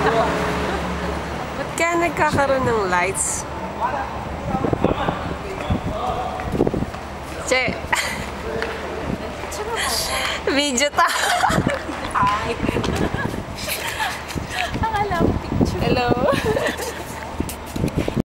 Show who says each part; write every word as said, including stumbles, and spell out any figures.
Speaker 1: Ba't kaya nagkakaroon ng lights? Che! Video ta!
Speaker 2: Hi! Akala ko picture.
Speaker 1: Hello!